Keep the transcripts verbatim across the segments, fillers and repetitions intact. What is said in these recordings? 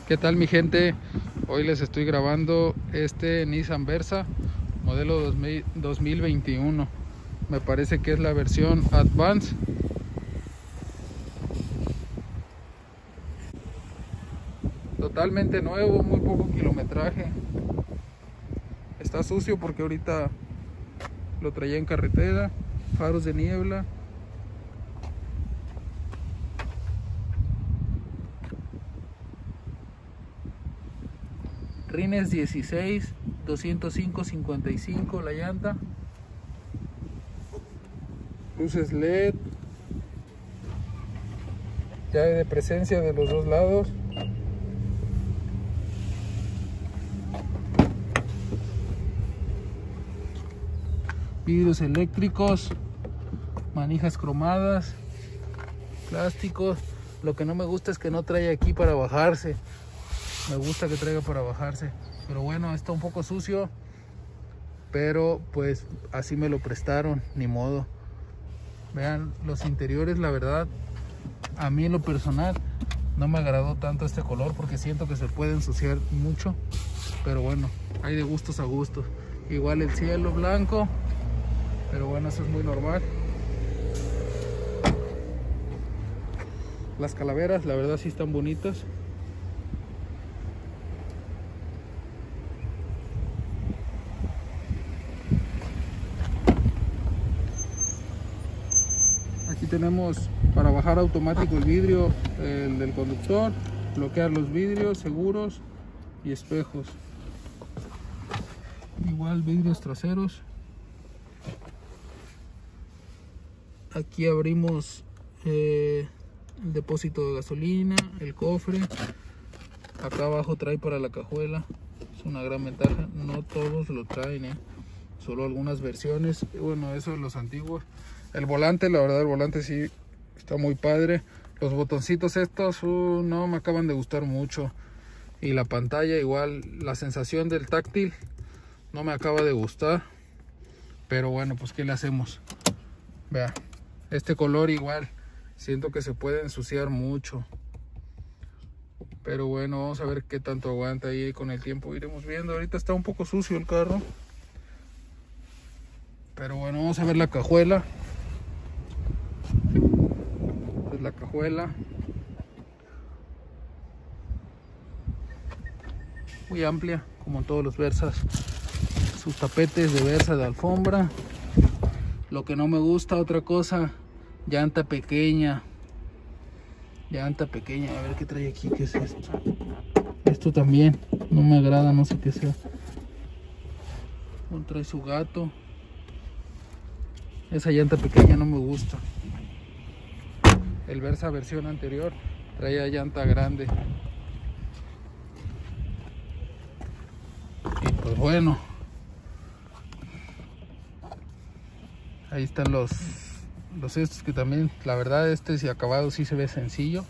¿Qué tal mi gente? Hoy les estoy grabando este Nissan Versa modelo dos mil veintiuno. Me parece que es la versión Advance. Totalmente nuevo, muy poco kilometraje. Está sucio porque ahorita lo traía en carretera. Faros de niebla. Rines dieciséis, doscientos cinco cincuenta y cinco la llanta. Luces L E D. Llave de presencia de los dos lados. Vidrios eléctricos. Manijas cromadas. Plásticos. Lo que no me gusta es que no trae aquí para bajarse. Me gusta que traiga para bajarse, pero bueno, está un poco sucio, pero pues así me lo prestaron, ni modo. Vean los interiores, la verdad a mí en lo personal no me agradó tanto este color porque siento que se puede ensuciar mucho, pero bueno, hay de gustos a gustos. Igual el cielo blanco, pero bueno, eso es muy normal. Las calaveras, la verdad sí están bonitas. Aquí tenemos para bajar automático el vidrio, el del conductor, bloquear los vidrios, seguros y espejos. Igual vidrios traseros. Aquí abrimos eh, el depósito de gasolina, el cofre. Acá abajo trae para la cajuela. Es una gran ventaja. No todos lo traen, ¿eh? Solo algunas versiones. Y bueno, eso de los antiguos. El volante, la verdad el volante sí está muy padre. Los botoncitos estos uh, no me acaban de gustar mucho. Y la pantalla igual, la sensación del táctil no me acaba de gustar. Pero bueno, pues ¿qué le hacemos? Vea, este color igual siento que se puede ensuciar mucho. Pero bueno, vamos a ver qué tanto aguanta ahí con el tiempo. Iremos viendo. Ahorita está un poco sucio el carro. Pero bueno, vamos a ver la cajuela. Esta es la cajuela. Muy amplia, como todos los Versas. Sus tapetes de Versa de alfombra. Lo que no me gusta, otra cosa, llanta pequeña. Llanta pequeña, a ver qué trae aquí, qué es esto. Esto también no me agrada, no sé qué sea. Trae su gato. Esa llanta pequeña no me gusta. El Versa versión anterior traía llanta grande. Y pues bueno, ahí están los los estos que también, la verdad este si acabado sí se ve sencillo.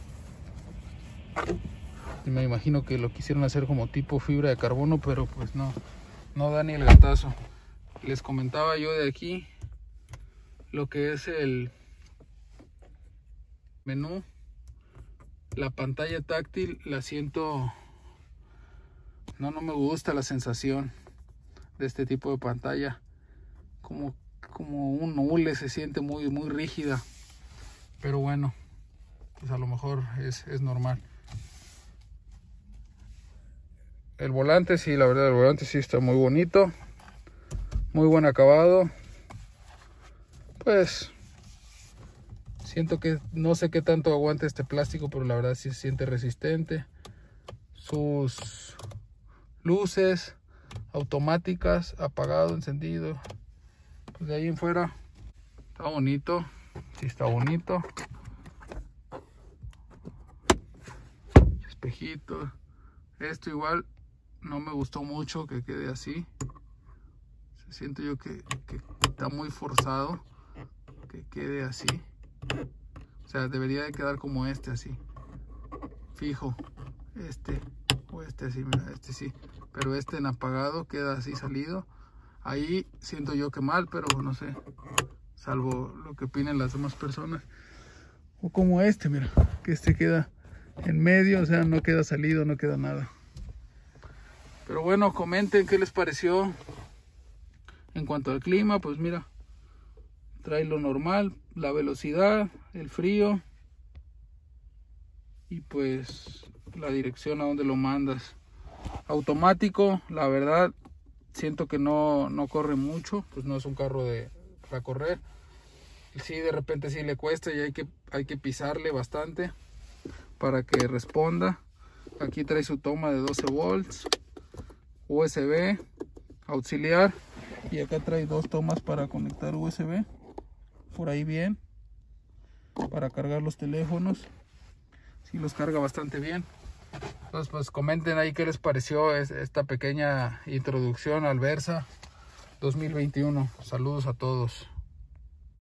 Y me imagino que lo quisieron hacer como tipo fibra de carbono, pero pues no, no da ni el gatazo. Les comentaba yo de aquí lo que es el menú. La pantalla táctil la siento, no, no me gusta la sensación de este tipo de pantalla. Como, como un hule, se siente muy, muy rígida. Pero bueno, pues a lo mejor es, es normal. El volante, sí, la verdad el volante sí está muy bonito. Muy buen acabado. Pues siento que no sé qué tanto aguante este plástico, pero la verdad sí se siente resistente. Sus luces automáticas, apagado, encendido. Pues de ahí en fuera está bonito. Sí está bonito. Espejitos. Esto igual no me gustó mucho que quede así. Siento yo que, que está muy forzado que quede así. O sea, debería de quedar como este, así fijo. Este o este así, mira, este sí. Pero este en apagado queda así salido. Ahí siento yo que mal, pero no sé, salvo lo que opinen las demás personas. O como este, mira, que este queda en medio, o sea, no queda salido, no queda nada. Pero bueno, comenten qué les pareció. En cuanto al clima, pues mira, trae lo normal, la velocidad, el frío y pues la dirección a donde lo mandas. Automático, la verdad, siento que no, no corre mucho, pues no es un carro de, para correr. Sí, de repente sí le cuesta y hay que, hay que pisarle bastante para que responda. Aquí trae su toma de doce volts, U S B, auxiliar, y acá trae dos tomas para conectar U S B, por ahí bien, para cargar los teléfonos. Sí, los carga bastante bien. Entonces pues comenten ahí qué les pareció esta pequeña introducción al Versa dos mil veintiuno. Saludos a todos.